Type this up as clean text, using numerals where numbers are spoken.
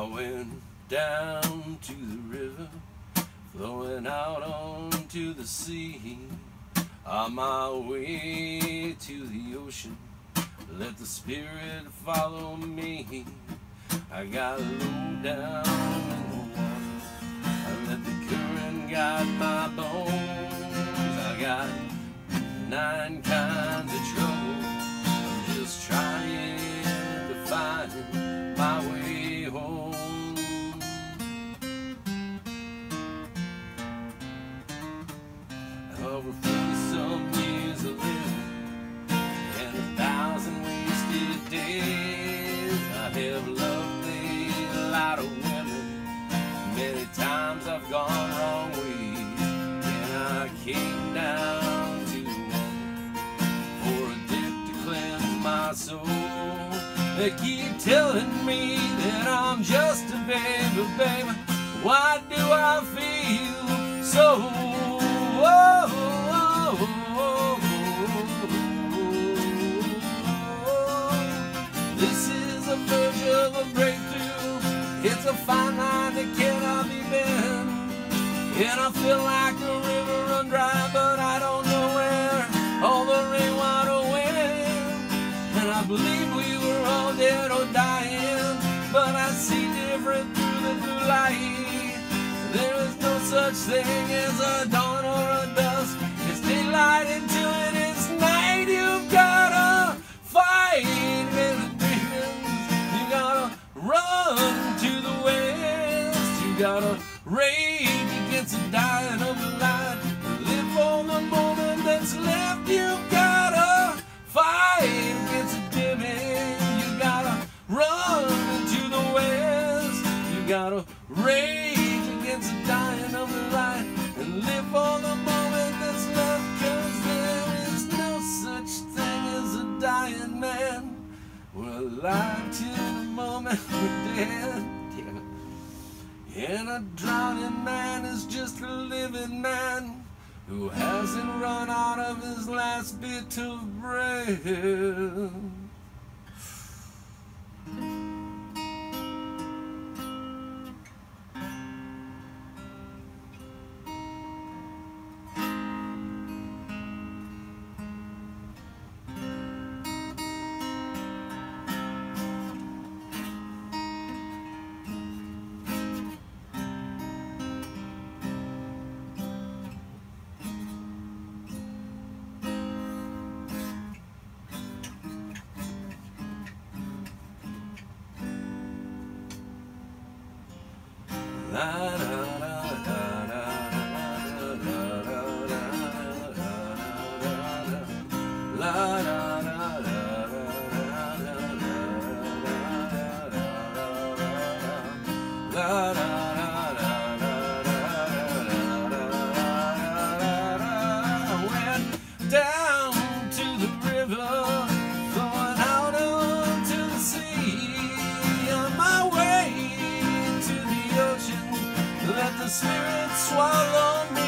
went down to the river, flowing out onto the sea. On my way to the ocean, let the Spirit follow me. I got low down in the water, I let the current guide my bones. I got 9 kinds of trouble, I'm just trying to find my way home. Over 40-some years of living and 1,000 wasted days, I have loved a lot of women. Many times I've gone wrong ways, and I came down to one for a dip to cleanse my soul. They keep telling me that I'm just a baby, baby. Why do I feel so? This is a verge of a breakthrough. It's a fine line that cannot be bent. And I feel like a river run dry, but I don't know where all the rainwater went. And I believe we were all dead or dying, but I see different through the blue light. There is no such thing as a dawn or a dusk. It's daylight until it is night. You've gotta fight with the demons. You gotta run to the west. You gotta rage against the dying of the light. Live for the moment that's left. You've gotta fight against the demons. You gotta run to the west. You gotta rage against the dying of the light and live for the moment that's left, 'cause there is no such thing as a dying man. We're alive till the moment we're dead. Damn it. And a drowning man is just a living man who hasn't run out of his last bit of breath. Down to the river, flowing out onto the sea. On my way to the ocean, let the Spirit swallow me.